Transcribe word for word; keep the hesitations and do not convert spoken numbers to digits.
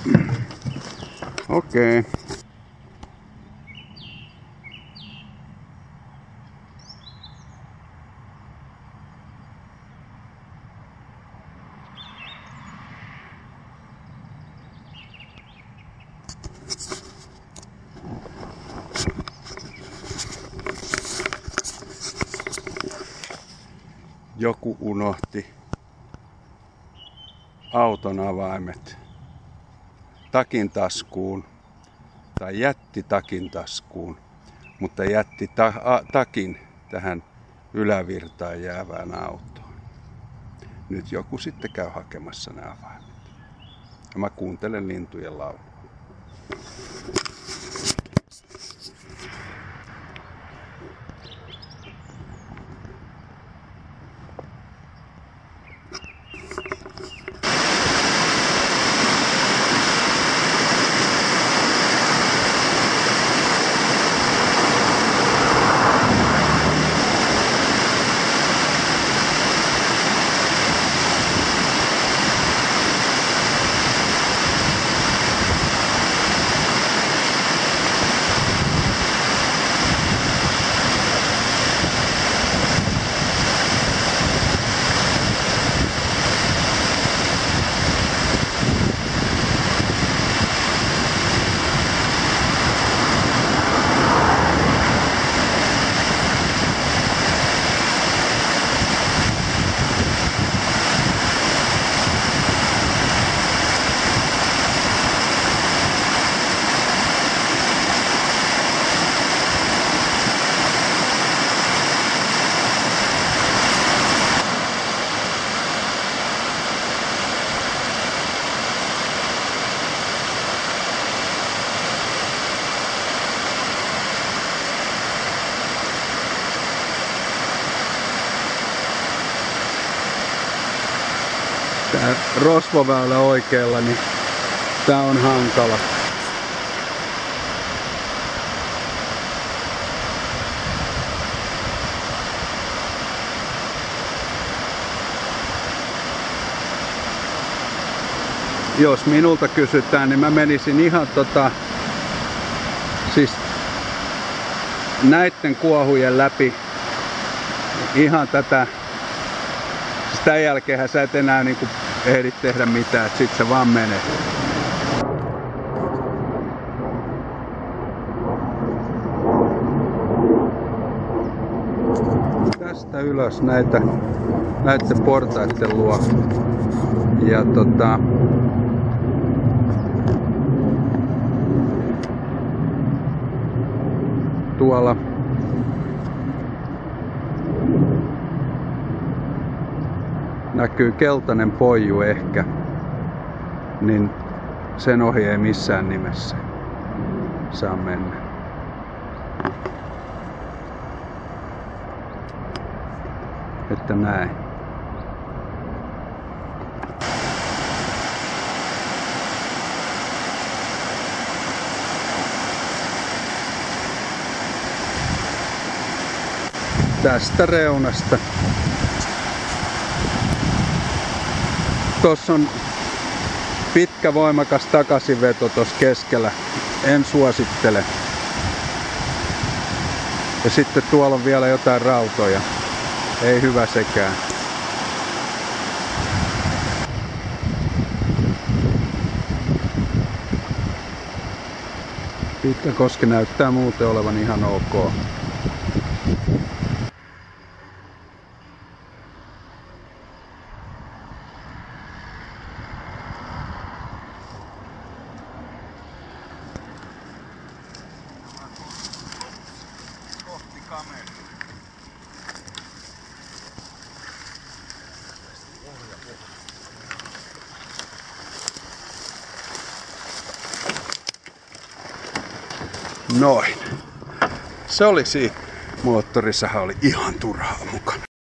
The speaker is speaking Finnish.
Okei. Okay. Joku unohti auton avaimet takin taskuun tai jätti takin taskuun, mutta jätti ta- a- takin tähän ylävirtaan jäävään autoon. Nyt joku sitten käy hakemassa nämä avaimet. Ja mä kuuntelen lintujen laulua. Tää rosvoväylä oikealla, niin tää on hankala. Jos minulta kysytään, niin mä menisin ihan tota, siis näitten kuohujen läpi ihan tätä. Tämän jälkeenhän sä et enää niinku ehdi tehdä mitään, että sit se vaan menee. Tästä ylös näitä, näiden portaiden luo. Ja tota, tuolla näkyy keltainen poiju ehkä, niin sen ohi ei missään nimessä saa mennä. Että näin. Tästä reunasta. Tuossa on pitkä voimakas takaisinveto tuossa keskellä. En suosittele. Ja sitten tuolla on vielä jotain rautoja. Ei hyvä sekään. Pitkäkoski näyttää muuten olevan ihan ok. Noin. Se oli siinä. Moottorissahan oli ihan turhaa mukana.